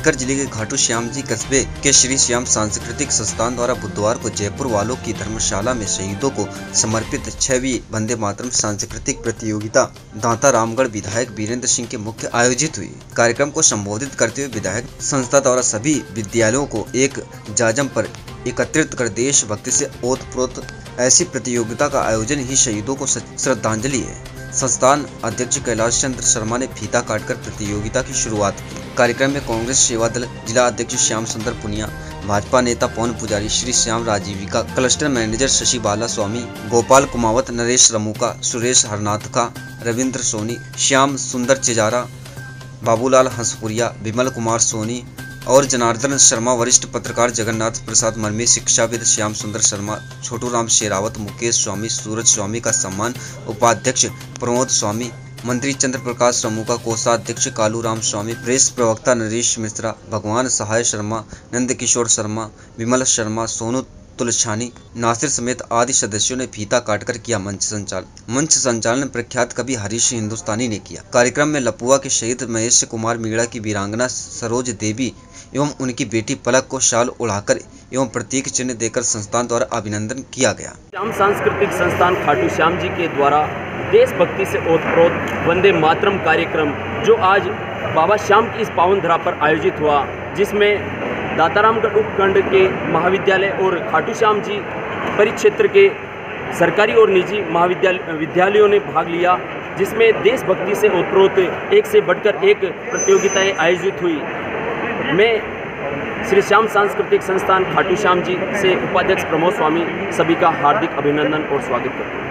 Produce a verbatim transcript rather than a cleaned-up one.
सीकर जिले के खाटू श्याम जी कस्बे के श्री श्याम सांस्कृतिक संस्थान द्वारा बुधवार को जयपुर वालों की धर्मशाला में शहीदों को समर्पित छवी वंदे मातरम सांस्कृतिक प्रतियोगिता दांता रामगढ़ विधायक वीरेंद्र सिंह के मुख्य आयोजित हुई। कार्यक्रम को संबोधित करते हुए विधायक संस्था द्वारा सभी विद्यालयों को एक जाजम पर एकत्रित कर देशभक्ति से ओतप्रोत ऐसी प्रतियोगिता का आयोजन ही शहीदों को श्रद्धांजलि है। संस्थान अध्यक्ष कैलाश चंद्र शर्मा ने फीता काटकर प्रतियोगिता की शुरुआत की। कार्यक्रम में कांग्रेस सेवा दल जिला अध्यक्ष श्याम सुंदर पुनिया, भाजपा नेता पवन पुजारी, श्री श्याम राजीविका क्लस्टर मैनेजर शशि बाला स्वामी, गोपाल कुमावत, नरेश रमुका, सुरेश हरनाथका, रविंद्र सोनी, श्याम सुंदर चिजारा, बाबूलाल हंसपुरिया, विमल कुमार सोनी और जनार्दन शर्मा, वरिष्ठ पत्रकार जगन्नाथ प्रसाद मरमी, शिक्षाविद श्याम सुंदर शर्मा, छोटू राम शेरावत, मुकेश स्वामी, सूरज स्वामी का सम्मान, उपाध्यक्ष प्रमोद स्वामी, मंत्री चंद्र प्रकाश रमुका, कोषाध्यक्ष कालू राम स्वामी, प्रेस प्रवक्ता नरेश मिश्रा, भगवान सहाय शर्मा, नंद किशोर शर्मा, विमल शर्मा, सोनू तुलछानी, नासिर समेत आदि सदस्यों ने फीता काटकर किया मंच संचालन। मंच संचालन प्रख्यात कवि हरीश हिंदुस्तानी ने किया। कार्यक्रम में लपुआ के शहीद महेश कुमार मीणा की वीरांगना सरोज देवी एवं उनकी बेटी पलक को शाल उड़ाकर एवं प्रतीक चिन्ह देकर संस्थान द्वारा अभिनंदन किया गया। श्याम सांस्कृतिक संस्थान खाटू श्याम जी के द्वारा देशभक्ति से ओतप्रोत वंदे मातरम कार्यक्रम जो आज बाबा श्याम की इस पावन धरा पर आयोजित हुआ, जिसमें दातारामगढ़ उपखंड के महाविद्यालय और खाटू श्याम जी परिक्षेत्र के सरकारी और निजी महाविद्यालय विद्यालयों ने भाग लिया, जिसमें देशभक्ति से ओतप्रोत एक से बढ़कर एक प्रतियोगिताएं आयोजित हुई। मैं श्री श्याम सांस्कृतिक संस्थान खाटू श्याम जी से उपाध्यक्ष प्रमोद स्वामी सभी का हार्दिक अभिनंदन और स्वागत करता हूँ।